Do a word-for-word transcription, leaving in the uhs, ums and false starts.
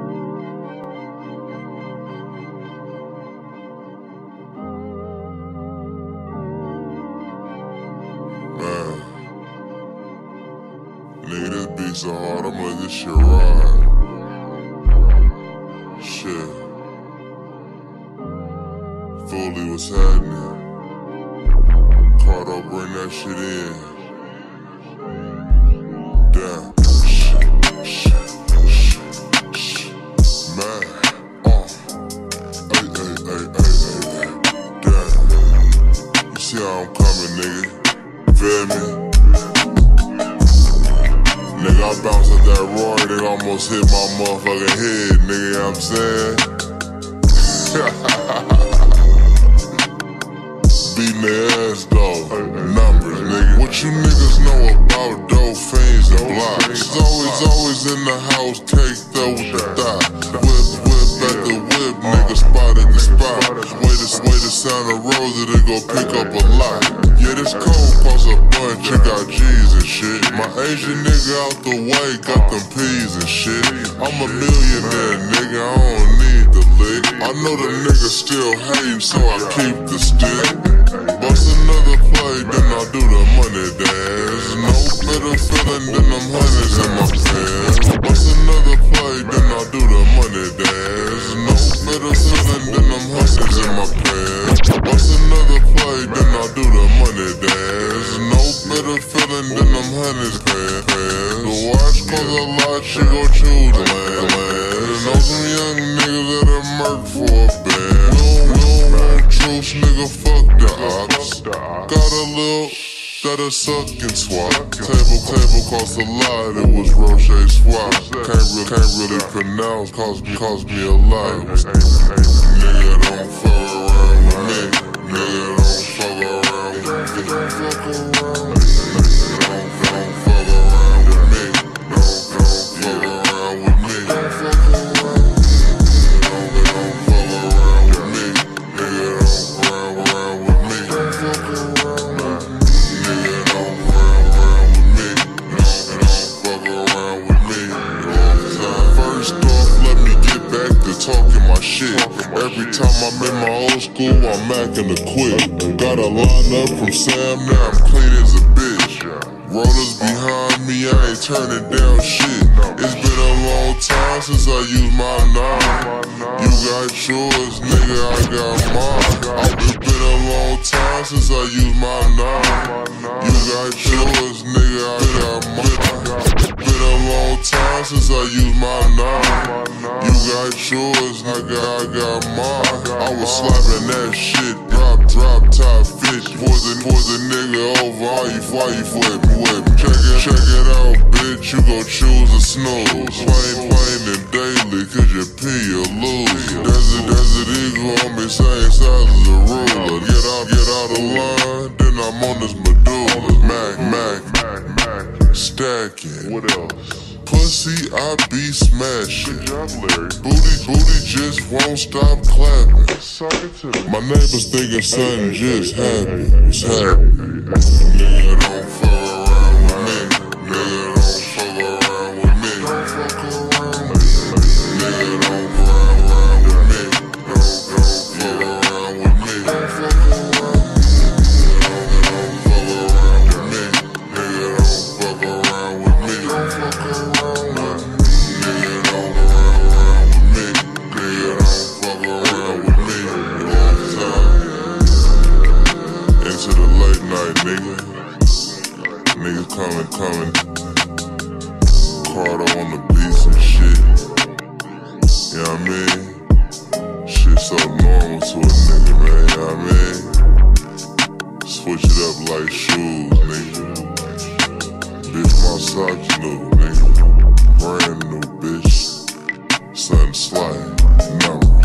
Man, nigga, this beat so hard, I'ma let this shit ride. Shit. Fully, what's happening? Cardo, bring that shit in. Damn. Shit, shit, shit, shit. Man, uh. Ay, ay, ay, ay, ay, ay. Damn. You see how I'm coming, nigga? Feel me? Nigga, I bounced at that roar, nigga, almost hit my motherfucking head, nigga, you know what I'm saying? Beating their ass, though. Numbers, nigga. What you niggas know about dope fiends and blocks? It's always, always in the house, caked up with the thigh. Whip, whip at the whip, nigga, spot at the spot. Way to, way to sound a rose, they go pick up a lot. Yeah, this cold cost a bunch, you got G's and shit. My Asian nigga out the way, got them P's and shit. I'm a millionaire, nigga, I don't need the lick. I know the nigga still hating, so I keep the stick. Bust another play, then I do the money dance. No better feeling than them hundreds in my pants. Bust another play, then I do the money dance. No better feeling than them hundreds in my pants. Bust another play, then I do the money dance. No better feeling than them hundreds pants. The watch cost a lot, she gon' choose the land. Know some young niggas that'll murk for a band. No, no, no truce, nigga, fuck the ops. Got a little that'll suck and swap. Table, table cost a lot, it was Roche swap. Can't really, can't really pronounce, cost me, cost me a lot. Nigga, don't fuck around with me. Nigga, don't fuck around with me. Don't fuck around with me. Don't, don't fuck around with me. Don't, don't fuck around with me. Don't fuck around with me. Don't, don't fuck around with me. Nigga, don't run around with me. Don't fuck around with me. Nigga, don't run around with me. Don't, don't fuck around with me. All the time. First off, let me get back to talking my shit. Every time I'm in my old school, I'm acting a quick. Got a line up from Sam, now I'm clean as a bitch. Rollers behind me, I ain't turning down shit. It's been a long time since I used my nine. You got yours, nigga, I got mine. It's been a long time since I used my nine. You got yours, nigga, I got mine. It's been a long time since I used my nine. You got yours, nigga, I got mine. I was slapping that shit, drop, drop, top fifty. For the, for the nigga over, why you, why you flip me, whip me? Check it, check it out, bitch, you gon' choose a snooze. Plain, plain and daily, cause you pee or lose. Desert, desert eagle on me, same size as a ruler. Get out, get out of line, then I'm on this medulla. Mac, Mac, Mac, Mac, stacking. What else? Pussy, I be smashing. Good job, Larry. Booty, booty just won't stop clapping. My neighbors thinking something just happened. What's happening? Nigga, don't fuck around with me. Nigga, don't fuck around with me. Don't fuck around with me. Nigga, don't run around with me. Don't, don't fuck around with me. Don't fuck around with me. Don't, don't fuck around with me. Nigga, don't fuck around with me. Don't fuck around. Nigga, niggas coming, coming. Cardo on the beats and shit. You know what I mean? Shit so normal to a nigga, man. You know what I mean? Switch it up like shoes, nigga. Bitch, my socks new, nigga. Brand new, bitch. Something slight, number.